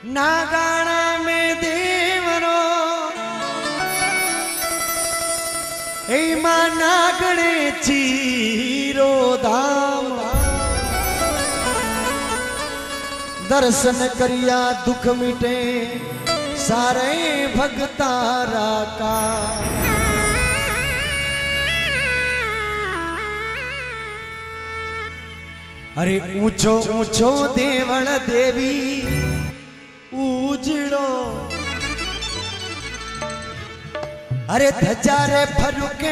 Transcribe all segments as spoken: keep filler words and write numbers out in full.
नागाना में देवरो ए मां नागणे चीरो धाम दर्शन करिया दुख मिटे सारे भगतारा का। अरे ऊंचो ऊंचो देवल देवी उजड़ो अरे धजारे फरुके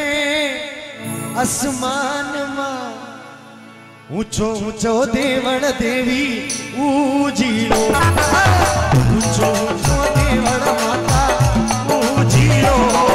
आसमान मां ऊंचो ऊंचो देवल देवी उजड़ो ऊंचो ऊंचो देवल माता उजड़ो।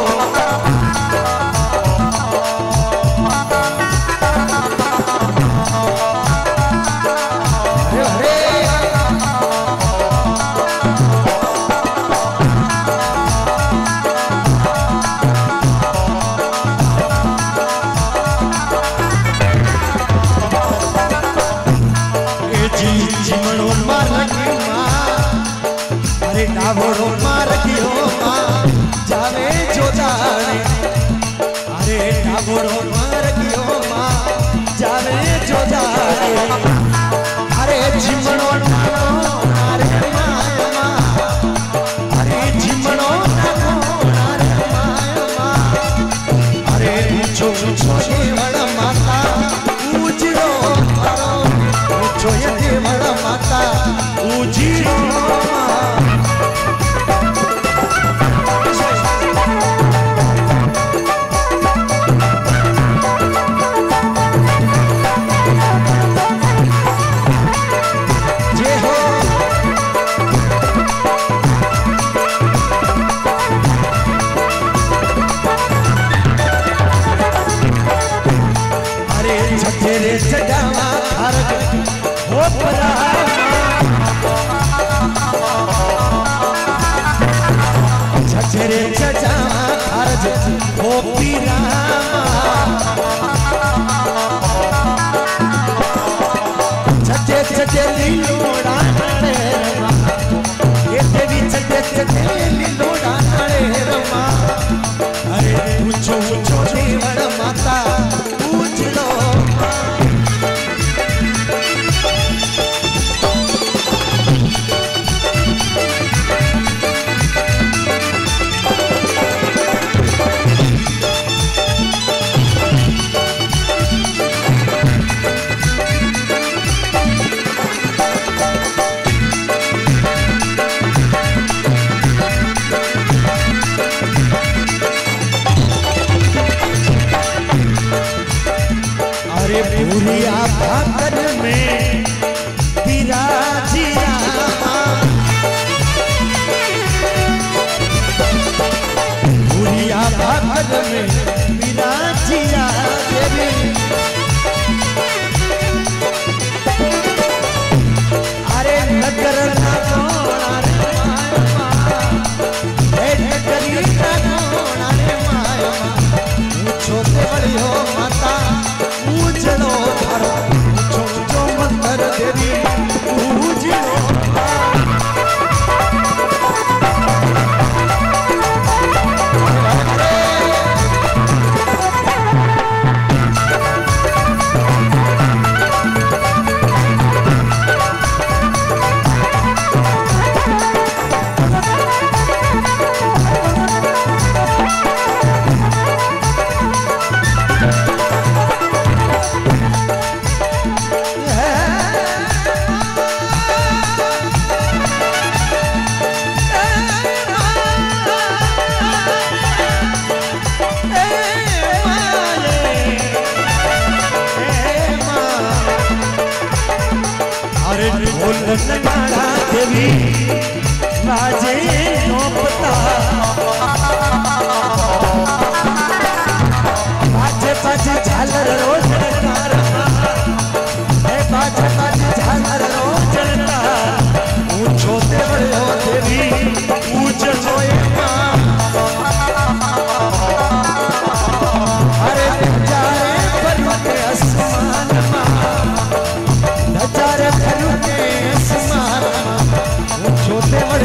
अरे डावड़ो मार दियो मां जावे जो जाने अरे डावड़ो मार दियो मां जावे जो जाने अरे जिमणो नानो नारे माया मां अरे जिमणो नानो नारे माया मां अरे ऊंचो ऊंचो देवल माता उजड़ो ऊंचो ये देवल माता उजड़ो। तेरे सजावा खर्च हो परा तेरे सजावा खर्च हो पीरा सचे सचे लीलोड़ा नड़े ये देवी सचे सचे लीलोड़ा नड़े रमा अरे ऊंचो ऊंचो देवल माता उजड़ो। भूरिया भाकर में विराजी रामा भूरिया भाकर में विराजी देवी अरे नगर ना कोना रे माया हे नगरी ना कोना रे माया ऊंचो ते बड़ी हो माता उजड़ो थारो ऊंचो ऊंचो मंदिर देवी उजड़ो। नगाड़ा देवी बाजे नो पता बाजे बाजे झालर रोज बाजे बाजे झालर रोज ऊंचो देवल देवी उजड़ो अरे नजारे फरुके आसमान नजारे फरुके आसमान छोटे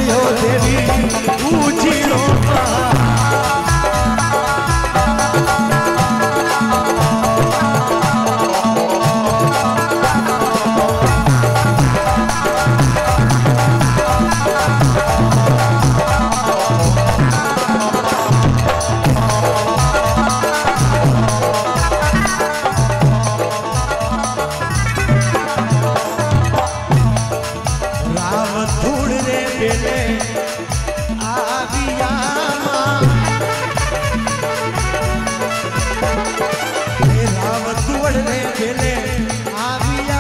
धूड़ रे बेले आविया राव धूड़ रे बेले आविया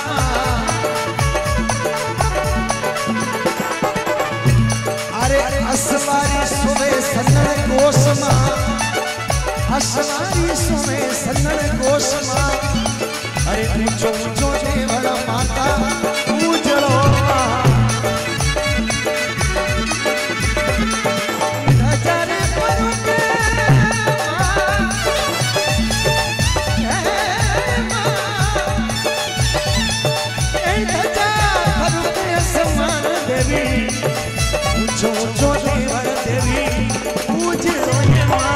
अरे असवारी सुबह सन्नड़ कोसमा असवारी सुबह सन्नड़ कोसमा अरे ऊंचो ऊंचो देवल माता उजड़ो नजारे पर के ए नजा पर के समान देवी ऊंचो ऊंचो देवल देवी उजड़ो ये मां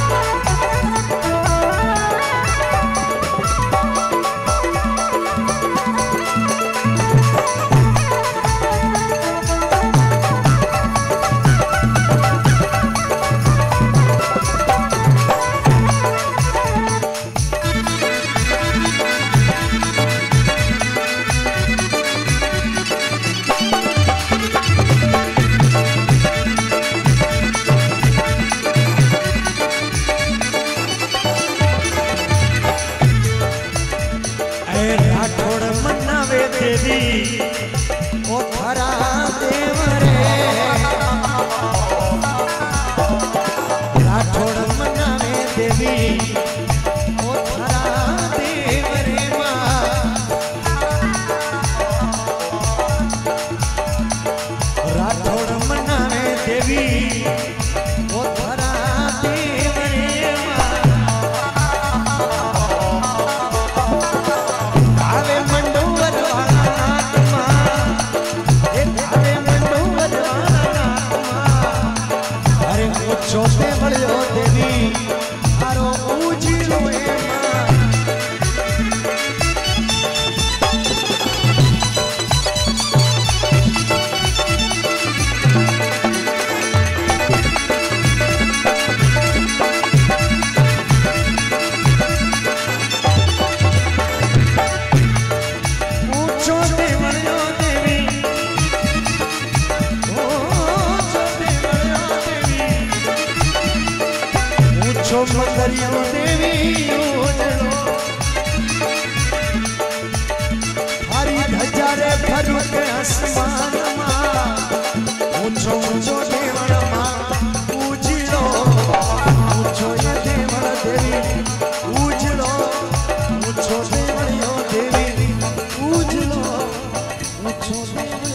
ओ थरा देव रे राठौड़ मनावे देवी ओ थरा देव रे मां राठौड़ मनावे देवी ओ थरा देव रे मां आवे मंडोर छोटे बड़ो देवी आरो उजिलो छोटे बड़ो देवी छो मंदरियों देवी उजड़ो हरी धजारे फरू के आसमान मां ऊंचो ऊंचो देवल मां उजड़ो ऊंचो ये देवल देवी उजड़ो ऊंचो देवलियो देवी उजड़ो ऊंचो